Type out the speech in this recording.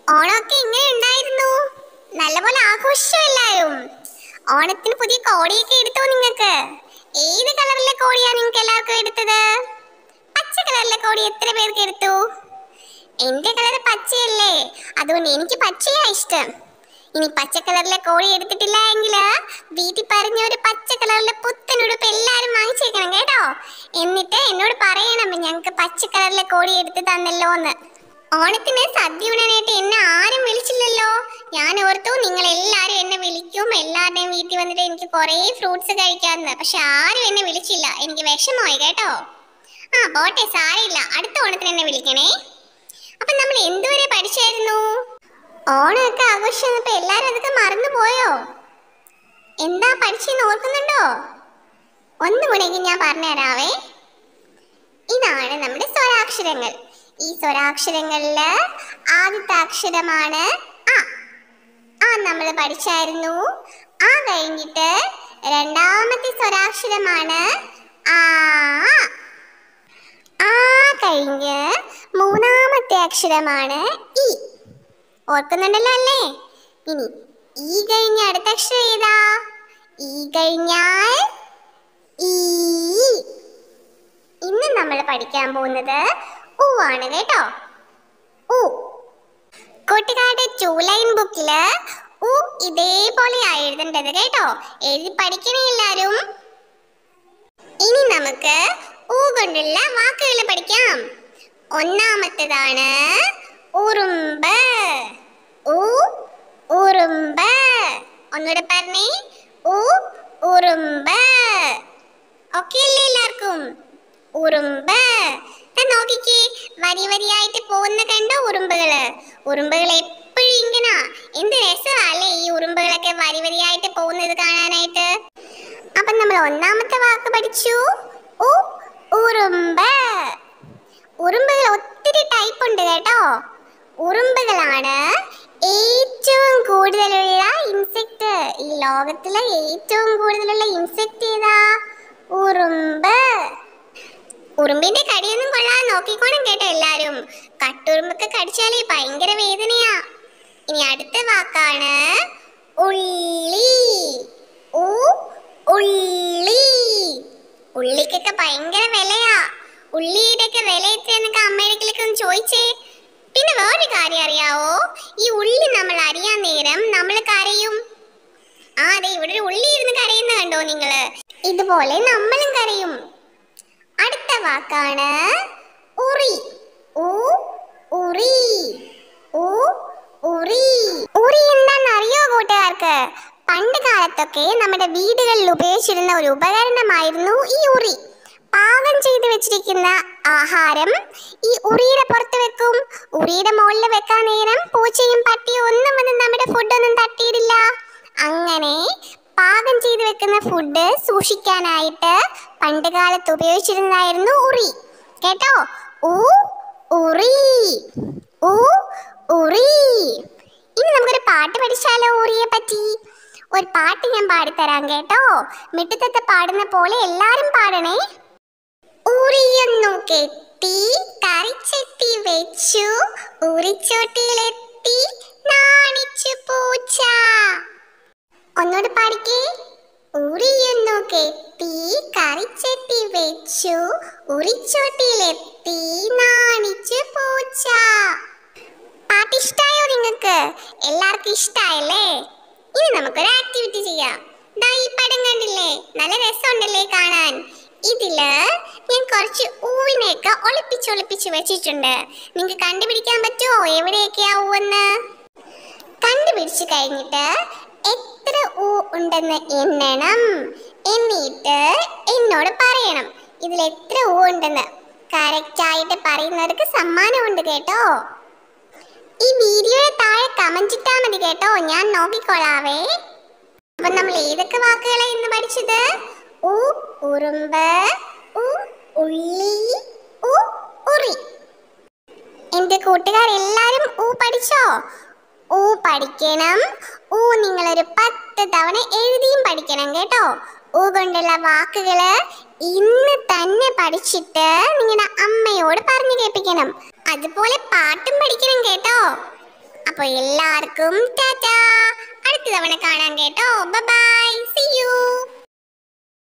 ഓണമൊക്കെ എങ്ങനെ ഉണ്ടായിരുന്നു? നല്ലപോലെ ആഘോഷിച്ചോ എല്ലാരും? ഓണത്തിന് പുതിയ കോടിയൊക്കെ എടുത്തോ നിങ്ങൾക്ക്? ഏത് കളറിലെ കോടിയാ നിങ്ങൾക്ക് എല്ലാവർക്കും എടുത്തത്? പച്ച കളറിലെ കോടി എത്ര പേർക്ക് എടുത്തു? എന്റെ കളർ പച്ചയല്ലേ, അതുകൊണ്ട് എനിക്ക് പച്ചയാ ഇഷ്ടം. ഇനി പച്ച കളറിലെ കോഴി എടുത്തിട്ടില്ല എങ്കിൽ വീട്ടിൽ പറഞ്ഞ ഒരു പച്ച കളറിലെ പുത്തൻ ഉടുപ്പ് എല്ലാരും വാങ്ങിച്ചേക്കണം കേട്ടോ. എന്നിട്ട് എന്നോട് പറയണം ഞങ്ങൾക്ക് പച്ച കളറിലെ കോഴി എടുത്ത് തന്നല്ലോ എന്ന്. ഓണത്തിന് സദ്യ ഉണ്ണാനായിട്ട് എന്നെ ആരും വിളിച്ചില്ലല്ലോ. ഞാൻ ഓർത്തു നിങ്ങൾ എല്ലാരും എന്നെ വിളിക്കും, എല്ലാവരുടെയും വീട്ടിൽ വന്നിട്ട് എനിക്ക് കുറേ ഫ്രൂട്ട്സ് കഴിക്കാമെന്ന്. പക്ഷെ ആരും എന്നെ വിളിച്ചില്ല, എനിക്ക് വിഷമമായി കേട്ടോ. പോട്ടെ, സാരമില്ല, അടുത്ത ഓണത്തിന് എന്നെ വിളിക്കണേ. അപ്പൊ നമ്മൾ എന്തുവരെ പഠിച്ചായിരുന്നു? ഓണമൊക്കെ ആഘോഷിച്ചപ്പോ എല്ലാരും അതൊക്കെ മറന്നുപോയോ? എന്താ പഠിച്ചെന്ന് ഓർക്കുന്നുണ്ടോ? ഒന്നുകൂടെയെങ്കിൽ ഞാൻ പറഞ്ഞുതരാവേ. ഇതാണ് നമ്മുടെ സ്വരാക്ഷരങ്ങൾ. ഈ സ്വരാക്ഷരങ്ങളില് ആദ്യത്തെ അക്ഷരമാണ് അ. ആ നമ്മൾ പഠിച്ചായിരുന്നു. ആ കഴിഞ്ഞിട്ട് രണ്ടാമത്തെ സ്വരാക്ഷരമാണ് ആ. ആ കഴിഞ്ഞ് മൂന്നാമത്തെ അക്ഷരമാണ് ഇ. ഓർക്കുന്നുണ്ടല്ലോ അല്ലേ? ഇനി ഈ കഴിഞ്ഞ അടുത്ത അക്ഷരം ഏതാ? ഈ കഴിഞ്ഞാൽ ഈ. ഇന്ന് നമ്മൾ പഠിക്കാൻ പോകുന്നത് ഉ ആണ് കേട്ടോ. ഉ. കൂട്ടുകാരുടെ 2 ലൈൻ ബുക്കില് ഉ ഇതേപോലെയാ എഴുതേണ്ടത് കേട്ടോ. എഴുതി പഠിക്കണേ എല്ലാരും. ഇനി നമുക്ക് ഉ കൊണ്ടുള്ള വാക്കുകൾ പഠിക്കാം. ഒന്നാമത്തേതാണ് ഉറുമ്പ്. ഉ ഉറുമ്പ്. ഒന്നുകൂടെ പറഞ്ഞേ, ഉ ഉറുമ്പ്. ഓക്കെ അല്ലേ എല്ലാവർക്കും? ഉറുമ്പ്. നോക്കിക്കേ, വരി വരിയായിട്ട് പോകുന്ന കണ്ടോ ഉറുമ്പുകള്? ഉറുമ്പുകൾ എപ്പോഴും ഇങ്ങനെ എന്ത് രസമല്ലേ ഈ ഉറുമ്പുകളൊക്കെ വരി വരിയായിട്ട് പോകുന്നത് കാണാനായിട്ട്. അപ്പൊ നമ്മൾ ഒന്നാമത്തെ വാക്ക് പഠിച്ചു, ഉ ഉറുമ്പ്. ഉറുമ്പുകൾ ഒത്തിരി ടൈപ്പ് ഉണ്ട് കേട്ടോ. ഉറുമ്പുകളാണ് ഏറ്റവും കൂടുതലുള്ള ഇൻസെക്ട്. ഈ ലോകത്തിലെ ഏറ്റവും കൂടുതലുള്ള ഇൻസെക്ട് ഏതാ? ഉറുമ്പ്. ഉറുമ്പിന്റെ കടിയൊന്നും കൊള്ളാൻ നോക്കിക്കോണം കേട്ടോ എല്ലാരും. കട്ടുറുമ്പൊക്കെ കടിച്ചാലേ ഭയങ്കര വേദനയാ. ഇനി അടുത്ത വാക്കാണ് ഉള്ളി. ഉ ഉള്ളി. ഉള്ളിക്കൊക്കെ ഭയങ്കര വിലയാ. ഉള്ളിയുടെ ഒക്കെ വില എത്രയെന്നൊക്കെ അമ്മയുടെ ഒന്ന് ചോദിച്ചേ. പിന്നെ വേറൊരു കാര്യം അറിയാവോ? ഈ ഉള്ളി നമ്മൾ അരിയാൻ നേരം നമ്മൾ കരയും. അതെ, ഇവിടെ ഒരു ഉള്ളി ഇരുന്ന് കരയുന്ന കണ്ടോ നിങ്ങള്? ഇതുപോലെ നമ്മളും കരയും. അടുത്ത വാക്കാണ് ഉറി. ഉ ഉറി. ഉ ഉറി. ഉറി എന്താണെന്ന് അറിയോ കൂട്ടുകാർക്ക്? പണ്ട് കാലത്തൊക്കെ നമ്മുടെ വീടുകളിൽ ഉപയോഗിച്ചിരുന്ന ഒരു ഉപകരണമായിരുന്നു ഈ ഉറി. പാകം ചെയ്ത് വെച്ചിരിക്കുന്ന ആഹാരം ഈ ഉറിയുടെ പുറത്ത് വെക്കും. ഉറിയുടെ മുകളിൽ വെക്കാൻ നേരം പൂച്ചയും പട്ടിയും ഒന്നും വന്ന് നമ്മുടെ ഫുഡൊന്നും തട്ടിയിടില്ല. അങ്ങനെ പാകം ചെയ്ത് വെക്കുന്ന ഫുഡ് സൂക്ഷിക്കാനായിട്ട് പണ്ട് കാലത്ത് ഉപയോഗിച്ചിരുന്നതായിരുന്നു ഉറി കേട്ടോ. ഉ ഉറി. ഉ ഉറി. ഇനി നമുക്കൊരു പാട്ട് പഠിച്ചാലോ ഉറിയെ പറ്റി? ഒരു പാട്ട് ഞാൻ പാടിത്തരാം കേട്ടോ. മിട്ടത്തത്തെ പാടുന്ന പോലെ എല്ലാരും പാടണേ. ഉറിയൊന്നു കെട്ടി കറിച്ചെട്ടി വെച്ചു, ഉറിച്ചോട്ടിയിലെത്തി നാണിച്ചു പൂച്ച. ഒന്നുകൂടെ പാടിക്കേ. ഉറിയൊന്നു കെട്ടി കറിച്ചെട്ടി വെച്ചു, ഉറിച്ചോട്ടിയിലെത്തി നാണിച്ചു പൂച്ച. പാട്ട് ഇഷ്ടായോ നിങ്ങൾക്ക്? എല്ലാവർക്കും ഇഷ്ടായല്ലേ? ഇനി നമുക്കൊരു ആക്ടിവിറ്റി ചെയ്യാം. ദാ ഈ പടം കണ്ടില്ലേ? നല്ല രസമുണ്ടല്ലേ കാണാൻ? ഇതില് ഞാൻ കുറച്ച് ഊവിനെയൊക്കെ ഒളിപ്പിച്ച് വെച്ചിട്ടുണ്ട്. നിങ്ങൾക്ക് കണ്ടുപിടിക്കാൻ പറ്റുമോ എവിടെയൊക്കെയാ ഊവെന്ന്? കണ്ടുപിടിച്ചു കഴിഞ്ഞിട്ട് എത്ര ഊ ഉണ്ടെന്ന് എണ്ണണം. എന്നിട്ട് എന്നോട് പറയണം ഇതിൽ എത്ര ഊ ഉണ്ടെന്ന്. കറക്റ്റ് ആയിട്ട് പറയുന്നവർക്ക് സമ്മാനമുണ്ട് കേട്ടോ. ഈ വീഡിയോയുടെ താഴെ കമന്റ് ഇട്ടാ മതി കേട്ടോ, ഞാൻ നോക്കിക്കൊള്ളാവേ. അപ്പൊ നമ്മൾ ഏതൊക്കെ വാക്കുകളാ ഇന്ന് പഠിച്ചത്? ഉ ഉറുമ്പ്, ഉ ഉള്ളി, ഉ ഉറി. എന്റെ കൂട്ടുകാരെല്ലാരും ഊ പഠിച്ചോ? ഊ പഠിക്കണം. ഊ നിങ്ങളൊരു 10 തവണ എഴുതിയും പഠിക്കണം കേട്ടോ. ഊ കൊണ്ടുള്ള വാക്കുകള് ഇന്ന് തന്നെ പഠിച്ചിട്ട് നിങ്ങളുടെ അമ്മയോട് പറഞ്ഞു കേൾപ്പിക്കണം. അതുപോലെ പാട്ടും പഠിക്കണം കേട്ടോ. അപ്പൊ എല്ലാവർക്കും ടാറ്റാ. അടുത്ത തവണ കാണാൻ കേട്ടോ. ബൈ.